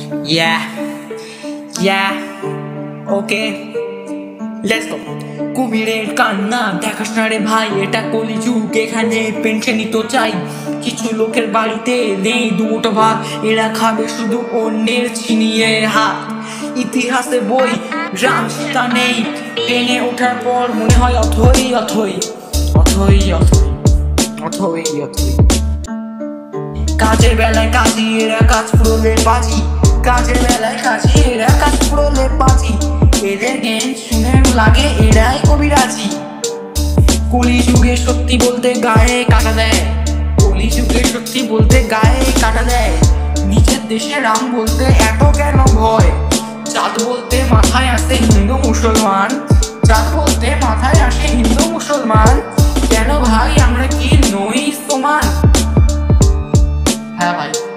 Yeah, yeah, okay, let's go. কুমিরের কান্না দেখাস না রে ভাই, এটা কলিযুগ, এখানে পেনশনই তো চাই। কিছু লোকের বাড়িতে নেই দুটো ভাত, এরা খাবে শুধু অন্যের ছিনিয়ে হাত। ইতিহাসে বই রাম সীতা নেই, ট্রেনে ওঠার পর মনে হয় অথই অথই অথই অথই অথই অথই। কাজের বেলায় কাজী, এরা কাজ ফুরলে বাজি। কাজের বেলায় কাজী, এরা কাজ ফুরলে বাজি। এদের জ্ঞান শুনে লাগে এরাই কবিরাজি। কলিযুগে সত্যি বলতে গায়ে কাটা দেয়, কলিযুগে সত্যি বলতে গায়ে কাটা দেয়। নিজের দেশে রাম বলতে এত কেন ভয়? জাত বলতে মাথায় আসে হিন্দু মুসলমান, জাত বলতে মাথায় আসে হিন্দু মুসলমান। কেন ভাই আমরা কি নই সমান? হ্যাঁ ভাই।